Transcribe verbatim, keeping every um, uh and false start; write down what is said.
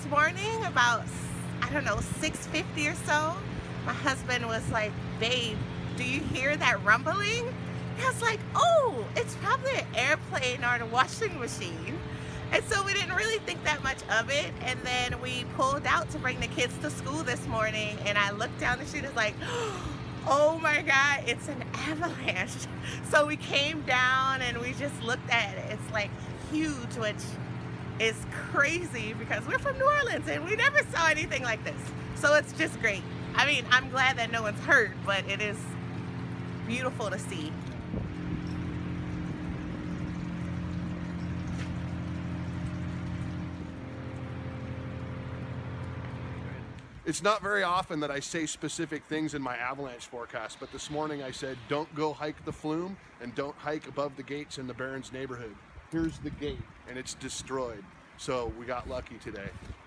this morning about, I don't know, six fifty or so, my husband was like, babe, do you hear that rumbling? I was like, oh, it's probably an airplane or a washing machine. And so we didn't really think that much of it. And then we pulled out to bring the kids to school this morning, and I looked down the street and was like, oh my God, it's an avalanche. So we came down and we just looked at it. It's like huge, which is crazy because we're from New Orleans and we never saw anything like this. So it's just great. I mean, I'm glad that no one's hurt, but it is beautiful to see. It's not very often that I say specific things in my avalanche forecast, but this morning I said, don't go hike the flume and don't hike above the gates in the Barrens neighborhood. Here's the gate, and it's destroyed. So we got lucky today.